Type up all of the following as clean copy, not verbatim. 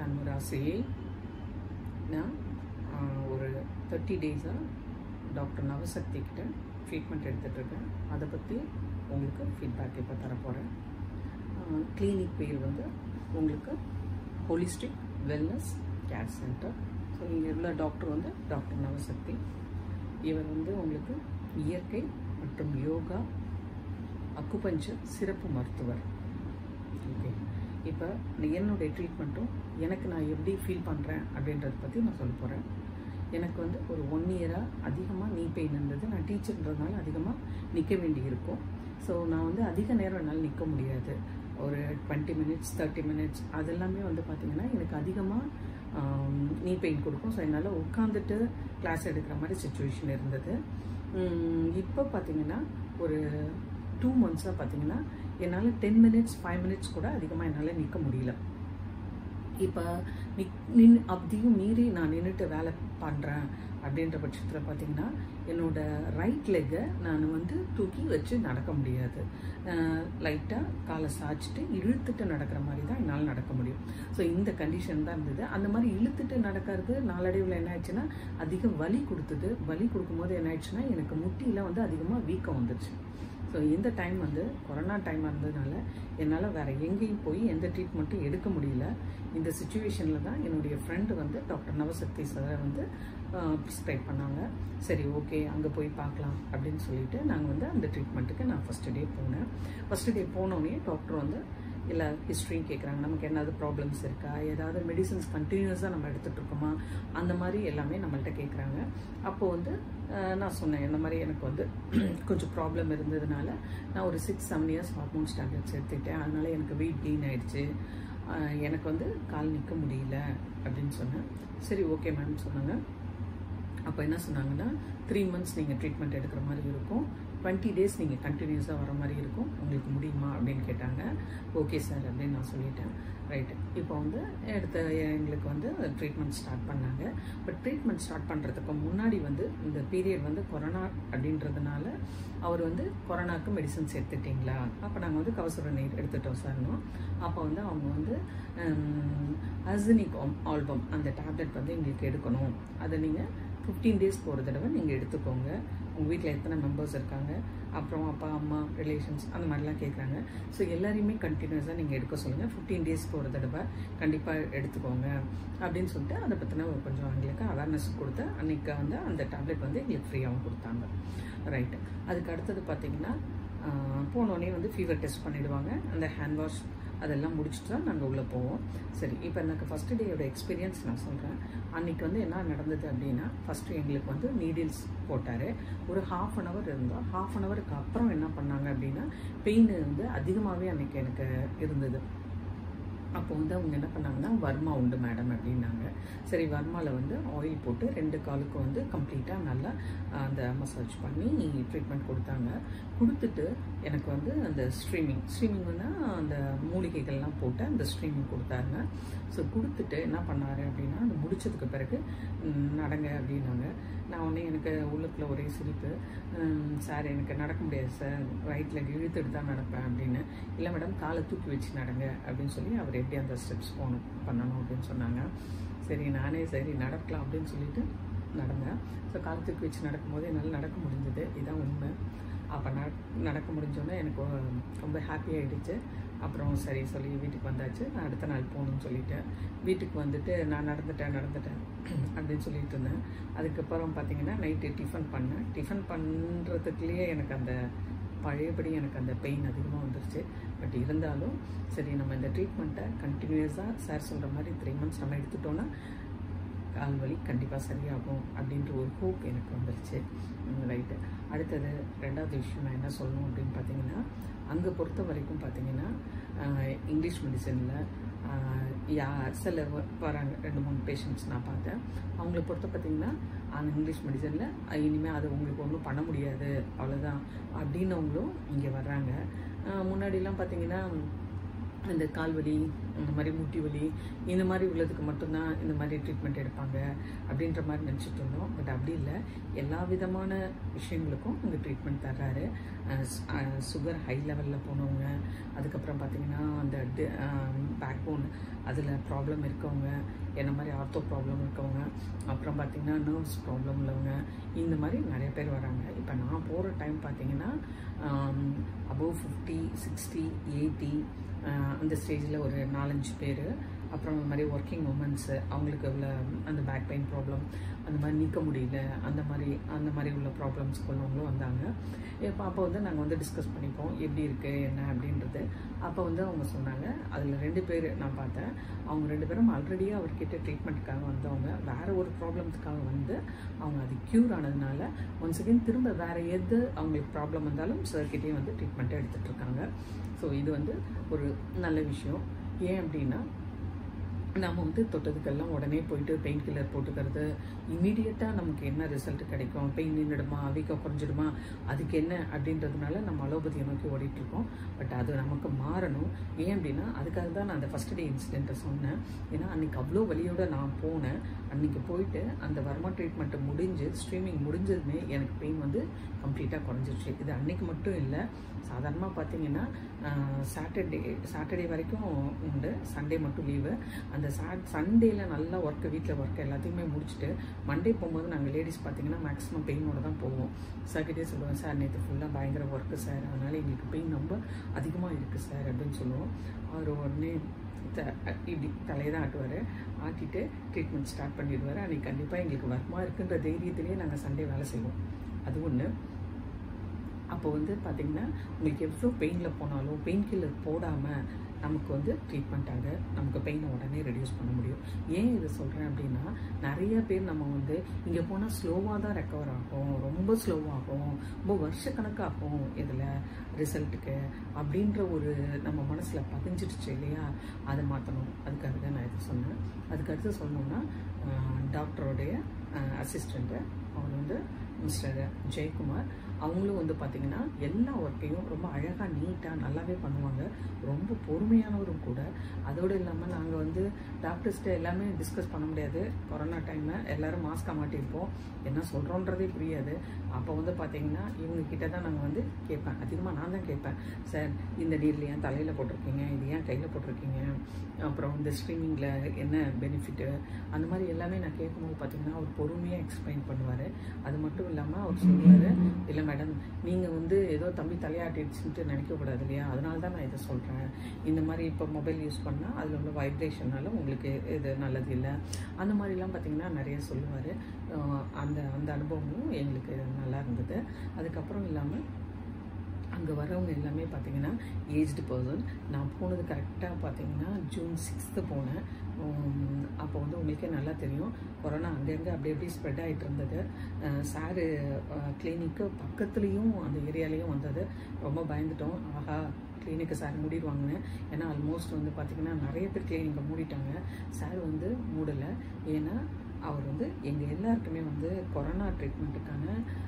நான் ஒரு ஆசிரியை. நான் ஒரு 30 டேஸாக டாக்டர் நவசக்தி கிட்ட ட்ரீட்மெண்ட் எடுத்துகிட்ருக்கேன். அதை பற்றி உங்களுக்கு ஃபீட்பேக் இப்போ தரப்போகிறேன். கிளினிக் பேர் வந்து உங்களுக்கு holistic wellness care centre. So இங்கே உள்ள டாக்டர் வந்து டாக்டர் நவசக்தி. இவர் வந்து உங்களுக்கு இயற்கை மற்றும் யோகா அக்குபஞ்சர் சிறப்பு மருத்துவர். ஓகே, இப்போ என்னுடைய ட்ரீட்மெண்ட்டும் எனக்கு நான் எப்படி ஃபீல் பண்ணுறேன் அப்படின்றத பற்றி நான் சொல்ல போகிறேன். எனக்கு வந்து ஒரு 1 இயராக அதிகமாக நீ பெயின் இருந்தது. நான் டீச்சர்ன்றதுனால அதிகமாக நிற்க வேண்டி இருக்கும். ஸோ நான் வந்து அதிக நேரம் என்னால் நிற்க முடியாது. ஒரு 20 மினிட்ஸ் 30 மினிட்ஸ் அதெல்லாமே வந்து பார்த்திங்கன்னா எனக்கு அதிகமாக நீ பெயின் கொடுக்கும். ஸோ என்னால் உட்காந்துட்டு கிளாஸ் எடுக்கிற மாதிரி சுச்சுவேஷன் இருந்தது. இப்போ பார்த்திங்கன்னா ஒரு 2 மந்த்ஸாக பார்த்திங்கன்னா என்னால் 10 மினிட்ஸ் 5 மினிட்ஸ் கூட அதிகமாக என்னால் நிற்க முடியல. இப்போ அப்படியும் மீறி நான் நின்றுட்டு வேலை பண்ணுறேன் அப்படின்ற பட்சத்தில் பார்த்திங்கன்னா என்னோடய ரைட் லெக்கை நான் வந்து தூக்கி வச்சு நடக்க முடியாது. லைட்டாக காலை சாய்ச்சிட்டு இழுத்துட்டு நடக்கிற மாதிரி தான் என்னால் நடக்க முடியும். ஸோ இந்த கண்டிஷன் தான் இருந்தது. அந்த மாதிரி இழுத்துட்டு நடக்கிறது நாளடைவில் என்ன ஆயிடுச்சுன்னா அதிக வலி கொடுத்தது. வலி கொடுக்கும்போது என்ன ஆயிடுச்சுன்னா எனக்கு முட்டியில் வந்து அதிகமாக வீக்கம் வந்துடுச்சு. ஸோ இந்த டைம் வந்து கொரோனா டைமாக இருந்ததுனால என்னால் வேறு எங்கேயும் போய் எந்த ட்ரீட்மெண்ட்டும் எடுக்க முடியல. இந்த சுச்சுவேஷனில் தான் என்னுடைய ஃப்ரெண்டு வந்து டாக்டர் நவசக்தி சாரை வந்து ப்ரிஸ்கிரைப் பண்ணாங்க. சரி, ஓகே, அங்கே போய் பார்க்கலாம் அப்படின்னு சொல்லிட்டு நாங்கள் வந்து அந்த ட்ரீட்மெண்ட்டுக்கு நான் ஃபஸ்ட்டு டே போனேன். ஃபஸ்ட்டு டே போனோடனே டாக்டர் வந்து எல்லா ஹிஸ்ட்ரியும் கேட்குறாங்க. நமக்கு என்னது ப்ராப்ளம்ஸ் இருக்கா, ஏதாவது மெடிசன்ஸ் கண்டினியூஸாக நம்ம எடுத்துகிட்டு இருக்கோமா, அந்த மாதிரி எல்லாமே நம்மள்கிட்ட கேட்குறாங்க. அப்போது வந்து நான் சொன்னேன், இந்த மாதிரி எனக்கு வந்து கொஞ்சம் ப்ராப்ளம் இருந்ததுனால நான் ஒரு 6-7 இயர்ஸ் ஹார்மோன் ஸ்டாண்டர்ட்ஸ் எடுத்துக்கிட்டேன். அதனால் எனக்கு வெயிட் கெயின் ஆகிடுச்சு. எனக்கு வந்து கால் நிற்க முடியல அப்படின்னு சொன்னேன். சரி, ஓகே மேம் சொன்னாங்க. அப்போ என்ன சொன்னாங்கன்னா 3 மந்த்ஸ் நீங்கள் ட்ரீட்மெண்ட் எடுக்கிற மாதிரி இருக்கும், 20 டேஸ் நீங்கள் கண்டினியூஸாக வர மாதிரி இருக்கும், உங்களுக்கு முடியுமா அப்படின்னு கேட்டாங்க. ஓகே சார் அப்படின்னு நான் சொல்லிட்டேன். ரைட்டு, இப்போ வந்து எங்களுக்கு வந்து ட்ரீட்மெண்ட் ஸ்டார்ட் பண்ணாங்க. பட் ட்ரீட்மெண்ட் ஸ்டார்ட் பண்ணுறதுக்கு முன்னாடி வந்து இந்த பீரியட் வந்து கொரோனா அப்படின்றதுனால அவர் வந்து கொரோனாவுக்கு மெடிசன்ஸ் எடுத்துட்டிங்களா? அப்போ நாங்கள் வந்து கவசர நீர் எடுத்துட்டோம் சார்னோ. அப்போ வந்து அவங்க வந்து அசினிக் ஆல்பம் அந்த டேப்லெட் வந்து எங்களுக்கு எடுக்கணும். அதை நீங்கள் 15 டேஸ்க்கு ஒரு தடவை நீங்கள் எடுத்துக்கோங்க. உங்கள் வீட்டில் எத்தனை மெம்பர்ஸ் இருக்காங்க, அப்புறம் அப்பா அம்மா ரிலேஷன்ஸ் அந்த மாதிரிலாம் கேட்குறாங்க. ஸோ எல்லாரையுமே கண்டினியூஸாக நீங்கள் எடுக்க சொல்லுங்கள். 15 டேஸ்க்கு ஒரு தடவை கண்டிப்பாக எடுத்துக்கோங்க அப்படின்னு சொல்லிட்டு அதை பற்றின ஒரு கொஞ்சம் எங்களுக்கு அவேர்னஸ் கொடுத்து அன்றைக்கி வந்து அந்த டேப்லெட் வந்து எங்களுக்கு ஃப்ரீயாகவும் கொடுத்தாங்க. ரைட்டு, அதுக்கு அடுத்தது பார்த்திங்கன்னா போனோடனே வந்து ஃபீவர் டெஸ்ட் பண்ணிவிடுவாங்க. அந்த ஹேண்ட் வாஷ் அதெல்லாம் முடிச்சுட்டு தான் நாங்கள் உள்ளே போவோம். சரி, இப்போ எனக்கு ஃபஸ்ட்டு டேயோட எக்ஸ்பீரியன்ஸ் நான் சொல்கிறேன். அன்றைக்கி வந்து என்ன நடந்தது அப்படின்னா, ஃபஸ்ட்டு எங்களுக்கு வந்து நீடில்ஸ் போட்டார். ஒரு 1/2 hour இருந்தோம். 1/2 hourக்கு அப்புறம் என்ன பண்ணாங்க அப்படின்னா பெயின் வந்து அதிகமாகவே அன்றைக்கி எனக்கு இருந்தது. அப்போ வந்து அவங்க என்ன பண்ணாங்கன்னா வர்மா உண்டு மேடம் அப்படின்னாங்க. சரி, வர்மாவில் வந்து ஆயில் போட்டு 2 காலுக்கும் வந்து கம்ப்ளீட்டாக நல்லா அந்த மசாஜ் பண்ணி ட்ரீட்மெண்ட் கொடுத்தாங்க. கொடுத்துட்டு எனக்கு வந்து அந்த ஸ்ட்ரீமிங் வந்து அந்த மூலிகைகள்லாம் போட்டு அந்த ஸ்ட்ரீமிங் கொடுத்தாங்க. ஸோ கொடுத்துட்டு என்ன பண்ணார் அப்படின்னா அது முடிச்சதுக்கு பிறகு நடங்க அப்படின்னாங்க. நான் உடனே எனக்கு உள்ளுக்குள்ள ஒரே சிரிப்பு. சார் எனக்கு நடக்க முடியாது சார், ரைட் லெக் இழுத்துட்டு தான் நடப்பேன் அப்படின்னு. இல்லை மேடம், காலை தூக்கி வச்சு நடங்க அப்படின்னு சொல்லி அவர் எப்படி அந்த ஸ்டெப்ஸ் பண்ணணும் அப்படின்னு சொன்னாங்க. சரி, நானே சரி நடக்கலாம் அப்படின்னு சொல்லிட்டு நடந்தேன். ஸோ காலை தூக்கி வச்சு நடக்கும்போது என்னால் நடக்க முடிஞ்சது. இதுதான் உண்மை. அப்போ நடக்க முடிஞ்சோன்னே எனக்கு ரொம்ப ஹாப்பி ஆகிடுச்சு. அப்புறம் சரி சொல்லி வீட்டுக்கு வந்தாச்சு. நான் அடுத்த நாள் போகணுன்னு சொல்லிட்டேன். வீட்டுக்கு வந்துட்டு நான் நடந்துட்டேன் அப்படின்னு சொல்லிட்டு இருந்தேன். அதுக்கப்புறம் பார்த்திங்கன்னா நைட்டு டிஃபன் பண்ணேன். டிஃபன் பண்ணுறதுக்குள்ளேயே எனக்கு அந்த பழையபடி எனக்கு அந்த பெயின் அதிகமாக வந்துருச்சு. பட் இருந்தாலும் சரி, நம்ம இந்த ட்ரீட்மெண்ட்டை கண்டினியூஸாக சார் சொல்கிற மாதிரி 3 மந்த்ஸ் நம்ம எடுத்துட்டோன்னா கால் வலி கண்டிப்பாக சரியாகும் அப்படின்ற ஒரு ஹோப் எனக்கு வந்துருச்சு. ரைட்டு, அடுத்தது 2வது விஷயம் நான் என்ன சொல்லணும் அப்படின்னு பார்த்தீங்கன்னா, அங்கே பொறுத்த வரைக்கும் பார்த்தீங்கன்னா இங்கிலீஷ் மெடிசனில் சில வராங்க 2-3 பேஷண்ட்ஸ் நான் பார்த்தேன். அவங்கள பொறுத்த பார்த்திங்கன்னா அந்த இங்கிலீஷ் மெடிசனில் இனிமேல் அது உங்களுக்கு ஒன்றும் பண்ண முடியாது அவ்வளோதான் அப்படின்னவங்களும் இங்கே வர்றாங்க. முன்னாடிலாம் பார்த்திங்கன்னா இந்த கால் வலி, இந்த மாதிரி முட்டி வலி, இந்த மாதிரி உள்ளதுக்கு மட்டும்தான் இந்த மாதிரி ட்ரீட்மெண்ட் எடுப்பாங்க அப்படின்ற மாதிரி நினச்சிட்டு இருந்தோம். பட் அப்படி இல்லை, எல்லா விதமான விஷயங்களுக்கும் இந்த ட்ரீட்மெண்ட் தர்றாரு. சுகர் ஹை லெவலில் போனவங்க, அதுக்கப்புறம் பார்த்திங்கன்னா அந்த பேக் போன் அதில் ப்ராப்ளம் இருக்கவங்க, என்ன மாதிரி ஆர்த்தோ ப்ராப்ளம் இருக்கவங்க, அப்புறம் பார்த்திங்கன்னா நர்வ்ஸ் ப்ராப்ளம் உள்ளவங்க, இந்த மாதிரி நிறைய பேர் வராங்க. இப்போ நான் போகிற டைம் பார்த்திங்கன்னா அபவ் 50, 60, 80 அந்த ஸ்டேஜில் ஒரு 4-5 பேர். அப்புறம் இந்த மாதிரி ஒர்க்கிங் உமன்ஸு, அவங்களுக்கு உள்ள அந்த பேக் பெயின் ப்ராப்ளம், அந்த மாதிரி நீக்க முடியல, அந்த மாதிரி உள்ள ப்ராப்ளம்ஸ் கொண்டவங்களும் வந்தாங்க. அப்போ வந்து நாங்கள் வந்து டிஸ்கஸ் பண்ணிப்போம் எப்படி இருக்குது என்ன அப்படின்றது. அப்போ வந்து அவங்க சொன்னாங்க, அதில் 2 பேர் நான் பார்த்தேன். அவங்க 2 பேரும் ஆல்ரெடியாக அவர்கிட்ட ட்ரீட்மெண்ட்டுக்காக வந்தவங்க. வேறு ஒரு ப்ராப்ளம்ஸுக்காக வந்து அவங்க அது க்யூர் ஆனதுனால ஒன்ஸ் அகெயின் திரும்ப வேறு எது அவங்களுக்கு ப்ராப்ளம் வந்தாலும் சார்கிட்டையும் வந்து ட்ரீட்மெண்ட்டை எடுத்துகிட்டு இருக்காங்க. ஸோ இது வந்து ஒரு நல்ல விஷயம். ஏன் அப்படின்னா, நம்ம வந்து தொட்டதுக்கெல்லாம் உடனே போயிட்டு பெயின் கில்லர் போட்டுக்கிறது, இமீடியட்டாக நமக்கு என்ன ரிசல்ட் கிடைக்கும், பெயின் நின்றுடுமா, வீக்கம் குறைஞ்சிடுமா, அதுக்கு என்ன அப்படின்றதுனால நம்ம அலோபதியை நோக்கி ஓடிட்டுருக்கோம். பட் அது நமக்கு மாறணும். ஏன் அப்படின்னா, அதுக்காக தான் நான் அந்த ஃபஸ்ட் டே இன்சிடெண்ட்டை சொன்னேன். ஏன்னா அன்றைக்கி அவ்வளோ வலியோடு நான் போனேன். அன்றைக்கி போயிட்டு அந்த வர்மா ட்ரீட்மெண்ட்டை முடிஞ்சு ஸ்ட்ரீமிங் முடிஞ்சதுமே எனக்கு பெயின் வந்து கம்ப்ளீட்டாக குறைஞ்சிருச்சு. இது அன்றைக்கி மட்டும் இல்லை, சாதாரணமாக பார்த்தீங்கன்னா சாட்டர்டே வரைக்கும் உண்டு, சண்டே மட்டும் லீவு. அந்த சண்டேயில் நல்லா வீட்டில் ஒர்க்கு எல்லாத்தையுமே முடிச்சுட்டு மண்டே போகும்போது நாங்கள் லேடிஸ் பார்த்தீங்கன்னா மேக்ஸிமம் பெயினோடு தான் போவோம். சார்கிட்டே சொல்லுவேன், சார் நேற்று ஃபுல்லாக பயங்கர ஒர்க்கு சார், அதனால் எங்களுக்கு பெயின் ரொம்ப அதிகமாக இருக்குது சார் அப்படின்னு சொல்லுவோம். அவர் உடனே இப்படி தலையை தான் ஆட்டுவார். ஆட்டிட்டு ட்ரீட்மெண்ட் ஸ்டார்ட் பண்ணிடுவார். அன்றைக்கி கண்டிப்பாக எங்களுக்கு வர்மா இருக்குன்ற தைரியத்திலேயே நாங்கள் சண்டே வேலை செய்வோம். அது ஒன்று. அப்போ வந்து பார்த்திங்கன்னா உங்களுக்கு எவ்வளோ பெயினில் போனாலும் பெயின் கில்லர் போடாமல் நமக்கு வந்து ட்ரீட்மெண்ட்டாக நமக்கு பெயினை உடனே ரெடியூஸ் பண்ண முடியும். ஏன் இதை சொல்கிறேன் அப்படின்னா, நிறைய பேர் நம்ம வந்து இங்கே போனால் ஸ்லோவாக தான் ரெக்கவர் ஆகும், ரொம்ப ஸ்லோவாகும், ரொம்ப வருஷக்கணக்காகும் இதில் ரிசல்ட்டுக்கு அப்படின்ற ஒரு நம்ம மனசில் பதிஞ்சிடுச்சு இல்லையா, அதை மாற்றணும். அதுக்காக தான் நான் இதை சொன்னேன். அதுக்கடுத்து சொல்லணுன்னா, டாக்டருடைய அசிஸ்டண்ட்டு அவர் வந்து மிஸ்டர் ஜெயக்குமார், அவங்களும் வந்து பார்த்திங்கன்னா எல்லா ஒர்க்கையும் ரொம்ப அழகாக நீட்டாக நல்லாவே பண்ணுவாங்க. ரொம்ப பொறுமையானவரும் கூட. அதோடு இல்லாமல் நாங்கள் வந்து டாக்டர்ஸ்ட்டு எல்லாமே டிஸ்கஸ் பண்ண முடியாது. கொரோனா டைமில் எல்லோரும் மாஸ்காக மாட்டியிருப்போம், என்ன சொல்கிறோன்றதே புரியாது. அப்போ வந்து பார்த்திங்கன்னா இவங்கக்கிட்ட தான் நாங்கள் வந்து கேட்பேன், அதிகமாக நான் தான் கேட்பேன், சார் இந்த நீரில் ஏன் தலையில் போட்டிருக்கீங்க, இது ஏன் கையில் போட்டிருக்கீங்க, அப்புறம் இந்த ஸ்ட்ரீமிங்கில் என்ன பெனிஃபிட்டு, அந்த மாதிரி எல்லாமே நான் கேட்கும்போது பார்த்திங்கன்னா அவர் பொறுமையாக எக்ஸ்பிளைன் பண்ணுவார். அது மட்டும் இல்லாமல் அவர் சொல்லுவார், இல்லை மேடம் நீங்கள் வந்து ஏதோ தம்பி தலையாட்டிடுச்சுன்ட்டு நினைக்கக்கூடாது இல்லையா, அதனால தான் நான் இதை சொல்கிறேன். இந்த மாதிரி இப்போ மொபைல் யூஸ் பண்ணால் அதில் உள்ள வைப்ரேஷனால உங்களுக்கு இது நல்லது இல்லை, அந்த மாதிரிலாம் பார்த்திங்கன்னா நிறைய சொல்லுவார். அந்த அனுபவமும் எங்களுக்கு நல்லா இருந்தது. அதுக்கப்புறம் இல்லாமல் அங்கே வரவங்க எல்லாமே பார்த்திங்கன்னா ஏஜ்டு பர்சன். நான் போனது கரெக்டாக பார்த்திங்கன்னா ஜூன் 6 போனேன். அப்போ வந்து உங்களுக்கே நல்லா தெரியும், கொரோனா அங்கங்கே அப்படி ஸ்ப்ரெட் ஆகிட்டு இருந்தது. சாரு கிளினிக்கு பக்கத்துலேயும் அந்த ஏரியாலேயும் வந்தது. ரொம்ப பயந்துட்டோம், ஆஹா கிளினிக்கை சார் மூடிடுவாங்கன்னு. ஏன்னா ஆல்மோஸ்ட் வந்து பார்த்திங்கன்னா நிறைய பேர் கிளினிக்கை மூடிட்டாங்க. சார் வந்து மூடலை. ஏன்னா அவர் வந்து எங்கள் எல்லாருக்குமே வந்து கொரோனா ட்ரீட்மெண்ட்டுக்கான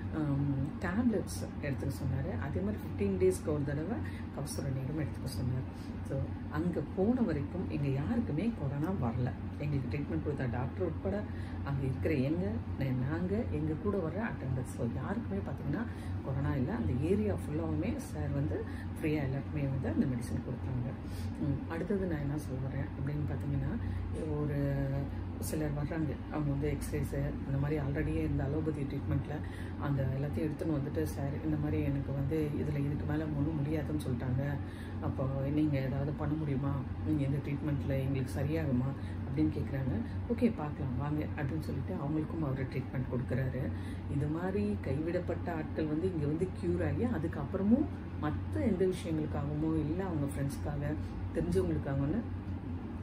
டேப்லெட்ஸ் எடுத்துக்க சொன்னார். அதே மாதிரி 15 டேஸ்க்கு ஒரு தடவை கபசுர நீரும் எடுத்துக்க சொன்னார். ஸோ அங்கே போன வரைக்கும் எங்கள் யாருக்குமே கொரோனா வரல. எங்களுக்கு ட்ரீட்மெண்ட் கொடுத்த டாக்டர் உட்பட அங்கே இருக்கிற நாங்கள் எங்கள் கூட வர அட்டண்டன்ஸ், ஸோ யாருக்குமே பார்த்திங்கன்னா கொரோனா இல்லை. அந்த ஏரியா ஃபுல்லாகவுமே சார் வந்து ஃப்ரீயாக எல்லாருக்குமே வந்து அந்த மெடிசன் கொடுத்தாங்க. அடுத்தது நான் என்ன சொல்கிறேன் அப்படின்னு பார்த்தீங்கன்னா, ஒரு சிலர் வர்றாங்க, அவங்க வந்து எக்ஸசைஸு அந்த மாதிரி ஆல்ரெடியே இந்த அலோபதி ட்ரீட்மெண்ட்டில் அந்த எல்லாத்தையும் எடுத்துன்னு வந்துட்டு, சார் இந்த மாதிரி எனக்கு வந்து இதில் இதுக்கு மேலே ஒன்றும் முடியாதுன்னு சொல்லிட்டாங்க, அப்போ நீங்கள் ஏதாவது பண்ண முடியுமா, நீங்கள் இந்த ட்ரீட்மெண்ட்டில் எங்களுக்கு சரியாகுமா அப்படின்னு கேட்குறாங்க. ஓகே பார்க்கலாம் வாங்க அப்படின்னு சொல்லிட்டு அவங்களுக்கும் அவர் ட்ரீட்மெண்ட் கொடுக்குறாரு. இது மாதிரி கைவிடப்பட்ட ஆட்கள் வந்து இங்கே வந்து க்யூர் ஆகி அதுக்கப்புறமும் மற்ற எந்த விஷயங்களுக்காகவோ இல்லை அவங்க ஃப்ரெண்ட்ஸ்க்காக தெரிஞ்சவங்களுக்காகன்னு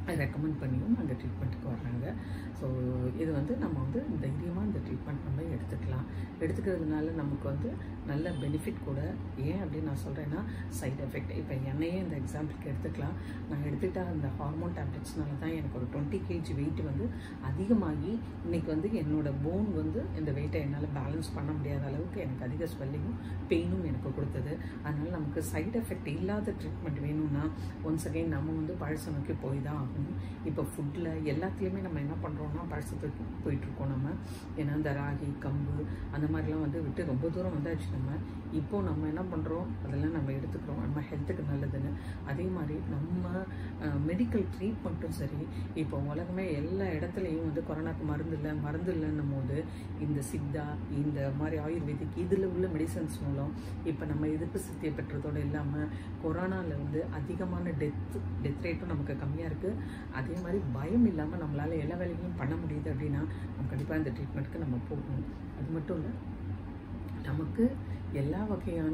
ரெக்கமெண்ட் பண்ணியும் அந்த ட்ரீட்மெண்ட்டுக்கு வர்றாங்க. ஸோ இது வந்து நம்ம வந்து தைரியமாக இந்த ட்ரீட்மெண்ட் நம்ம எடுத்துக்கலாம். எடுத்துக்கிறதுனால நமக்கு வந்து நல்ல பெனிஃபிட் கூட. ஏன் அப்படின்னு நான் சொல்கிறேன்னா, சைட் எஃபெக்ட். இப்போ என்னையே இந்த எக்ஸாம்பிளுக்கு எடுத்துக்கலாம். நான் எடுத்துக்கிட்ட அந்த ஹார்மோன் டேப்லெட்ஸ்னால தான் எனக்கு ஒரு 20 kg வெயிட் வந்து அதிகமாகி இன்றைக்கி வந்து என்னோடய போன் வந்து இந்த வெயிட்டை என்னால் பேலன்ஸ் பண்ண முடியாத அளவுக்கு எனக்கு அதிக ஸ்வெல்லிங்கும் பெயினும் எனக்கு கொடுத்தது. அதனால் நமக்கு சைட் எஃபெக்ட் இல்லாத ட்ரீட்மெண்ட் வேணும்னா ஒன்ஸ் அகெயின் நம்ம வந்து பழசை நோக்கி போய் தான் ஆகணும். இப்போ ஃபுட்டில் எல்லாத்துலேயுமே நம்ம என்ன பண்ணுறோம்னா பழசத்துக்கு போயிட்டுருக்கோம் நம்ம. ஏன்னா இந்த ராகி, கம்பு அந்த மாதிரிலாம் வந்து விட்டு ரொம்ப தூரம் வந்தாச்சு நம்ம. இப்போது நம்ம என்ன பண்ணுறோம், அதெல்லாம் நம்ம எடுத்துக்கிறோம் நம்ம ஹெல்த்துக்கு நல்லதுன்னு. அதே மாதிரி நம்ம மெடிக்கல் ட்ரீட்மெண்ட்டும் சரி, இப்போ உலகமே எல்லா இடத்துலையும் வந்து கொரோனாக்கு மருந்து இல்லைன்னும் போது இந்த சித்தா, இந்த மாதிரி ஆயுர்வேதிக் இதில் உள்ள மெடிசன்ஸ் மூலம் இப்போ நம்ம எதிர்ப்பு சக்தியை பெற்றதோடு இல்லாமல் கொரோனாவில் வந்து அதிகமான டெத் ரேட்டும் நமக்கு கம்மியாக இருக்குது. அதே மாதிரி பயம் இல்லாமல் நம்மளால் எல்லா வேலைகளும் பண்ண முடியுது அப்படின்னா நம்ம கண்டிப்பாக இந்த ட்ரீட்மெண்ட்டுக்கு நம்ம போகணும். அது மட்டும் இல்லை, நமக்கு எல்லா வகையான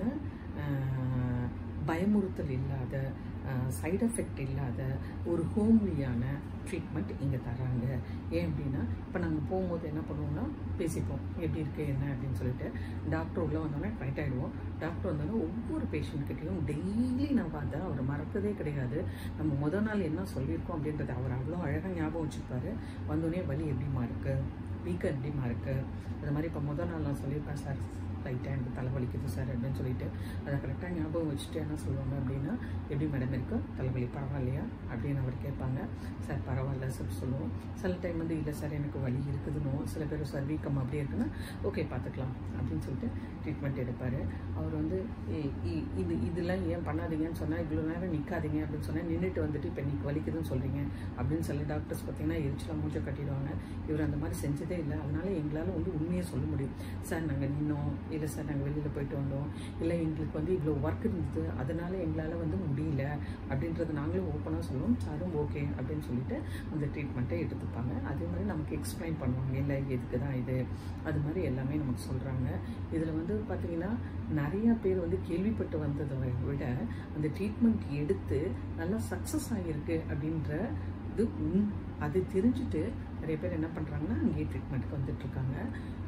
பயமுறுத்தல் இல்லாத, சைடு எஃபெக்ட் இல்லாத ஒரு ஹோம்லியான ட்ரீட்மெண்ட் இங்கே தராங்க. ஏன் அப்படின்னா, இப்போ நாங்கள் போகும்போது என்ன பண்ணுவோம்னா பேசிப்போம், எப்படி இருக்குது என்ன அப்படின்னு சொல்லிட்டு. டாக்டர் உள்ளே வந்தோடனே ரைட் ஆகிடுவோம். டாக்டர் வந்தோடனே ஒவ்வொரு பேஷண்ட்கிட்டையும் டெய்லி நான் பார்த்தா அவர் மறக்கதே கிடையாது. நம்ம முதல் நாள் என்ன சொல்லியிருக்கோம் அப்படின்றத அவர் அவ்வளோ அழகாக ஞாபகம் வச்சுருப்பாரு. வந்தோடனே வலி எப்படிமா இருக்குது, வீக்கம் எப்படிமா இருக்குது, அது மாதிரி இப்போ முதல் நாள் நான் சொல்லியிருப்பேன், சார் லைட்டாக எனக்கு தலைவலிக்குது சார் அப்படின்னு சொல்லிட்டு அதை கரெக்டாக ஞாபகம் வச்சுட்டு என்ன சொல்லுவாங்க அப்படின்னா, எப்படி மேடம் இருக்கு, தலைவலி பரவாயில்லையா அப்படின்னு அவர் கேட்பாங்க. சார் பரவாயில்ல சார் சொல்லுவோம். சில டைம் வந்து இல்லை சார் எனக்கு வலி இருக்குதுன்னு, சில பேர் சார் வீக்கம் அப்படியே இருக்குன்னா ஓகே பார்த்துக்கலாம் அப்படின்னு சொல்லிட்டு ட்ரீட்மெண்ட் எடுப்பார். அவர் வந்து இதெல்லாம் ஏன் பண்ணாதீங்கன்னு சொன்னால், இவ்வளோ நேரம் நிற்காதீங்க அப்படின்னு சொன்னால், நின்றுட்டு வந்துட்டு இப்போ இன்னைக்கு வலிக்குதுன்னு சொல்கிறீங்க அப்படின்னு சில டாக்டர்ஸ் பார்த்தீங்கன்னா எரிச்சலாக மூச்சை கட்டிடுவாங்க. இவர் அந்த மாதிரி செஞ்சதே இல்லை. அதனால எங்களால் வந்து உண்மையை சொல்ல முடியும். சார் நாங்கள் நின்னோம், இல்லை சார் நாங்கள் வெளியில் போயிட்டு வந்தோம், இல்லை எங்களுக்கு வந்து இவ்வளோ ஒர்க் இருந்தது அதனால எங்களால் வந்து முடியல அப்படின்றது நாங்களும் ஓப்பனாக சொல்லுவோம். சாரும் ஓகே அப்படின்னு சொல்லிட்டு அந்த ட்ரீட்மெண்ட்டை எடுத்துப்பாங்க. அதே மாதிரி நமக்கு எக்ஸ்பிளைன் பண்ணுவாங்க, இல்லை எதுக்கு தான் இது, அது மாதிரி எல்லாமே நமக்கு சொல்கிறாங்க. இதில் வந்து பார்த்திங்கன்னா நிறையா பேர் வந்து கேள்விப்பட்டு வந்ததை விட அந்த ட்ரீட்மெண்ட் எடுத்து நல்லா சக்ஸஸ் ஆகியிருக்கு அப்படின்ற இது அது தெரிஞ்சுட்டு நிறைய பேர் என்ன பண்ணுறாங்கன்னா அங்கேயே ட்ரீட்மெண்ட்டுக்கு வந்துட்டுருக்காங்க.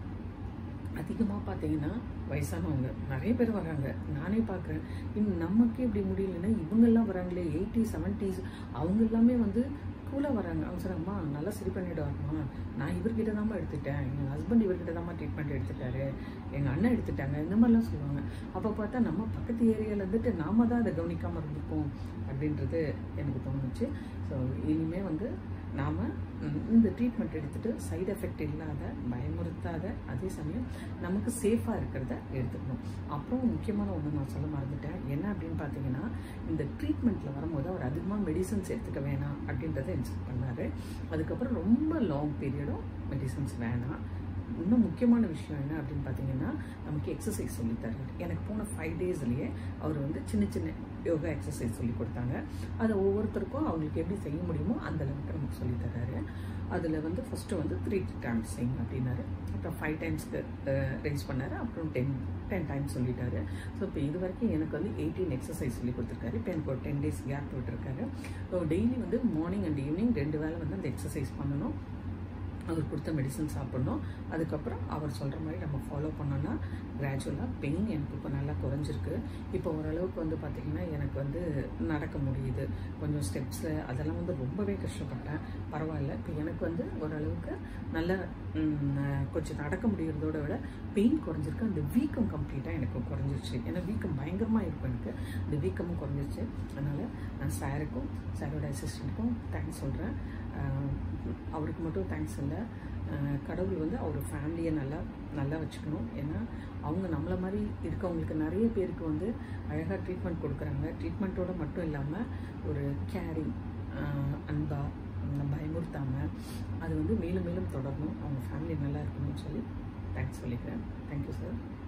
அதிகமாக பார்த்தீங்கன்னா வயசானவங்க நிறைய பேர் வராங்க. நானே பார்க்குறேன், இன்னும் நமக்கே இப்படி முடியலன்னா இவங்கெல்லாம் வராங்களே 80s 70s அவங்க எல்லாமே வந்து கூலாக வராங்க. அவங்க சொல்கிறாங்கம்மா நல்லா சரி பண்ணிவிடுவாருமா, நான் இவர்கிட்ட தான்மா எடுத்துட்டேன், எங்கள் ஹஸ்பண்ட் இவர்கிட்ட தான்மா ட்ரீட்மெண்ட் எடுத்துட்டாரு, எங்கள் அண்ணன் எடுத்துட்டாங்க, இந்த மாதிரிலாம் சொல்லுவாங்க. அப்போ பார்த்தா நம்ம பக்கத்து ஏரியாவில் இருந்துட்டு நாம தான் அதை கவனிக்காமல் இருந்திருக்கோம் அப்படின்றது எனக்கு தோணுச்சு. ஸோ இனிமேல் வந்து நாம் இந்த ட்ரீட்மெண்ட் எடுத்துகிட்டு சைடு எஃபெக்ட் இல்லாத, பயமுறுத்தாத, அதே சமயம் நமக்கு சேஃபாக இருக்கிறத எடுத்துக்கணும். அப்புறம் முக்கியமான ஒன்று நான் சொல்ல மறந்துட்டேன். என்ன அப்படின்னு பார்த்தீங்கன்னா, இந்த ட்ரீட்மெண்ட்டில் வரும்போது அவர் அதிகமாக மெடிசன்ஸ் எடுத்துக்க வேணாம் அப்படின்றத இன்ஸ்ட்ரக்ட் பண்ணார். அதுக்கப்புறம் ரொம்ப லாங் பீரியடும் மெடிசன்ஸ் வேணாம். இன்னும் முக்கியமான விஷயம் என்ன அப்படின்னு பார்த்தீங்கன்னா, நமக்கு எக்ஸசைஸ் சொல்லித்தராரு. எனக்கு போன 5 daysலேயே அவர் வந்து சின்ன சின்ன யோகா எக்ஸசைஸ் சொல்லி கொடுத்தாங்க. அதை ஒவ்வொருத்தருக்கும் அவங்களுக்கு எப்படி செய்ய முடியுமோ அந்த அளவுக்கு நமக்கு சொல்லித்தராரு. அதில் வந்து ஃபஸ்ட்டு வந்து 3 times செய்யுங்க அப்படின்னாரு. அப்புறம் 5 timesக்கு ரைஸ் பண்ணார். அப்புறம் 10 times சொல்லிட்டாரு. ஸோ இப்போ இது வரைக்கும் எனக்கு வந்து 18 எக்ஸசைஸ் சொல்லி கொடுத்துருக்காரு. இப்போ எனக்கு ஒரு 10 days கேப் விட்டுருக்காரு. ஸோ டெய்லி வந்து மார்னிங் அண்ட் ஈவினிங் 2 வேளை வந்து அந்த எக்ஸசைஸ் பண்ணணும். அவர் கொடுத்த மெடிசன் சாப்பிட்ணும். அதுக்கப்புறம் அவர் சொல்கிற மாதிரி நம்ம ஃபாலோ பண்ணோன்னா கிராஜுவலாக பெயின் எனக்கு இப்போ நல்லா குறைஞ்சிருக்கு. இப்போ ஓரளவுக்கு வந்து பார்த்திங்கன்னா எனக்கு வந்து நடக்க முடியுது. கொஞ்சம் ஸ்டெப்ஸு அதெல்லாம் வந்து ரொம்பவே கஷ்டப்பட்டேன். பரவாயில்ல, இப்போ எனக்கு வந்து ஓரளவுக்கு நல்லா கொஞ்சம் நடக்க முடிகிறதோட விட பெயின் குறைஞ்சிருக்கு. அந்த வீக்கம் கம்ப்ளீட்டாக எனக்கு குறைஞ்சிருச்சு. ஏன்னா வீக்கம் பயங்கரமாக இருக்கும் எனக்கு. அந்த வீக்கமும் குறைஞ்சிருச்சு. அதனால் நான் சாருக்கும் சாரோட அசிஸ்டண்ட்டுக்கும் தேங்க்ஸ் சொல்கிறேன். அவருக்கு மட்டும் தேங்க்ஸ் இல்லை, கடவுள் வந்து அவர் ஃபேமிலியை நல்லா வச்சுக்கணும். ஏன்னா அவங்க நம்மளை மாதிரி இருக்கவங்களுக்கு நிறைய பேருக்கு வந்து அழகாக ட்ரீட்மெண்ட் கொடுக்குறாங்க. ட்ரீட்மெண்ட்டோடு மட்டும் இல்லாமல் ஒரு கேரிங், அன்பாக, பயமுறுத்தாமல் அது வந்து மேலும் மேலும் தொடரணும். அவங்க ஃபேமிலி நல்லா இருக்கணும்னு சொல்லி தேங்க்ஸ் சொல்லிக்கிறேன். Thank you sir.